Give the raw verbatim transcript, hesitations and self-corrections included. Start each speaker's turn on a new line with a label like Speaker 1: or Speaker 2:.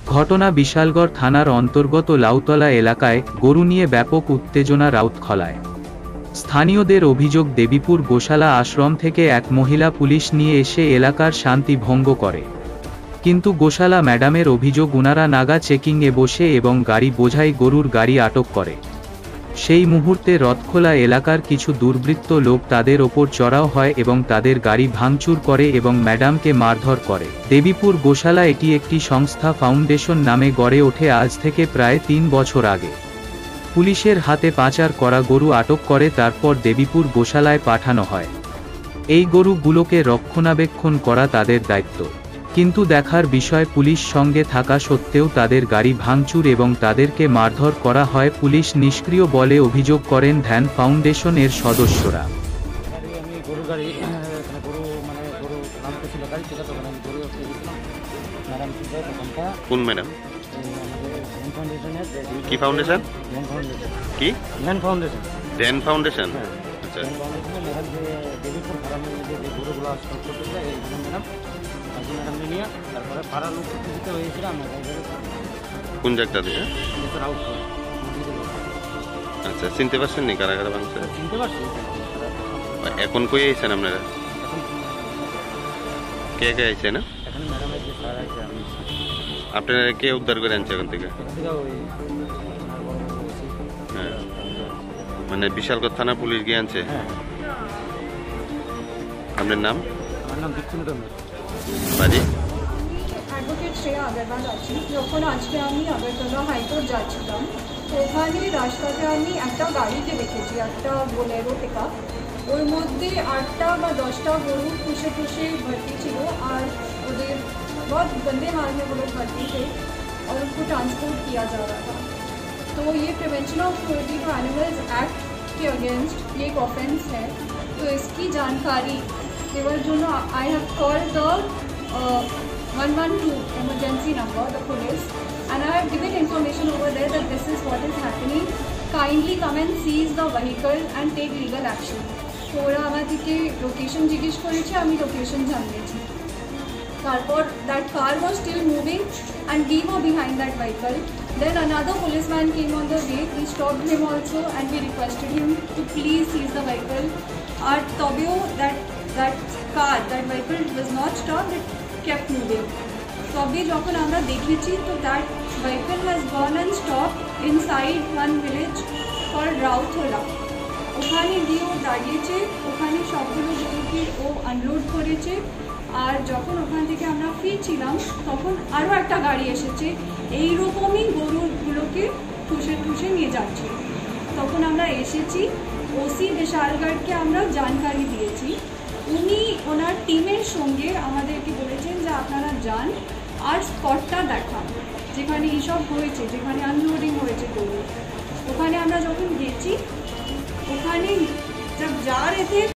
Speaker 1: ঘটনা বিশালগড় থানার অন্তর্গত লাউতলা এলাকায় গরু নিয়ে ব্যাপক উত্তেজনা রাউতখলায়। স্থানীয়দের অভিযোগ, দেবীপুর গোশালা আশ্রম থেকে এক মহিলা পুলিশ নিয়ে এসে এলাকার শান্তি ভঙ্গ করে। কিন্তু গোশালা ম্যাডামের অভিযোগ, উনারা নাগা চেকিংয়ে বসে এবং গাড়ি বোঝাই গরুর গাড়ি আটক করে। সেই মুহূর্তে রথখোলা এলাকার কিছু দুর্বৃত্ত লোক তাদের ওপর চড়াও হয় এবং তাদের গাড়ি ভাঙচুর করে এবং ম্যাডামকে মারধর করে। দেবীপুর গোশালা এটি একটি সংস্থা ফাউন্ডেশন নামে গড়ে ওঠে আজ থেকে প্রায় তিন বছর আগে। পুলিশের হাতে পাচার করা গরু আটক করে তারপর দেবীপুর গোশালায় পাঠানো হয়। এই গরুগুলোকে রক্ষণাবেক্ষণ করা তাদের দায়িত্ব। কিন্তু দেখার বিষয়, পুলিশ সঙ্গে থাকা সত্ত্বেও তাদের গাড়ি ভাঙচুর এবং তাদেরকে মারধর করা হয়। পুলিশ নিষ্ক্রিয় বলে অভিযোগ করেন ধ্যান ফাউন্ডেশন এর সদস্যরা।
Speaker 2: কোন ম্যাডাম? কি ফাউন্ডেশন? কি ধ্যান ফাউন্ডেশন? ধ্যান ফাউন্ডেশন। আচ্ছা, ম্যাডাম যে দেবীপুর ফার্মে যে গরুগুলো স্টক করতেছে এই ম্যাডাম ম্যাডাম নিয়ে তারপরে পাড়া লোক দিতে হয়েছিল। আমরা কোন জায়গাটা দিয়ে? আচ্ছা, চিনতে পারছেন নি কারা কারা ভাঙছে? চিনতে পারছি। এখন কই আইছেন আপনারা? কে কে আইছে না? এখন ম্যাডাম আইছে, স্যার আইছে। আপনারা কে উদ্ধার করে আনছে এখান থেকে? হ্যাঁ, মানে বিশালগড় থানা পুলিশ গিয়ে আনছে। আপনার নাম? আমার নাম দীপচন্দ্র বাড়ি
Speaker 3: অ্যাডভোকেট শ্রেয়া আগরওয়াল আছি। যখন আজকে আমি আগরতলা হাইকোর্ট যাচ্ছিলাম, তো ওখানে রাস্তাতে আমি একটা গাড়িকে দেখেছি, একটা বোলেরো পিকআপ। ওর মধ্যে আটটা বা দশটা গরু পুষে পুষে ভর্তি ছিল আর ওদের बहुत गंदे माल में वो लोग भर्ती थे और उनको ट्रांसपोर्ट किया जा रहा था। तो ये prevention of cruelty to animals act के अगेंस्ट ये एक ऑफेंस है। तो इसकी जानकारी केवल जो I have called the one one two emergency number, the police, and I have given information over there that this is what is happening. Kindly come and seize the vehicle and take legal action. তো ওরা আমাদেরকে location জিজ্ঞেস করেছে, আমি location জানিয়েছি। তারপর that car was still moving and we were behind that vehicle. Then another policeman came on the way. We stopped him also and we requested him to please seize the vehicle. Our tobio that that car that vehicle was not stopped, it kept moving. তবে যখন আমরা দেখেছি তো that vehicle has gone and stopped inside one village called রাউতলা। ওখানে গিয়ে ও দাঁড়িয়েছে, ওখানে সবগুলো গরুকে ও আনলোড করেছে। আর যখন ওখান থেকে আমরা ফিরছিলাম তখন আরও একটা গাড়ি এসেছে, এইরকমই গরুগুলোকে ঠুসে ঠুসে নিয়ে যাচ্ছে। তখন আমরা এসেছি, ওসি বিশালগড়কে আমরা জানকারি দিয়েছি। উনি ওনার টিমের সঙ্গে আমাদেরকে বলেছেন যে আপনারা যান আর স্পটটা দেখান যেখানে এইসব হয়েছে, যেখানে আনলোডিং হয়েছে গরু। ওখানে আমরা যখন গেছি, ওখানে যা যা রেখে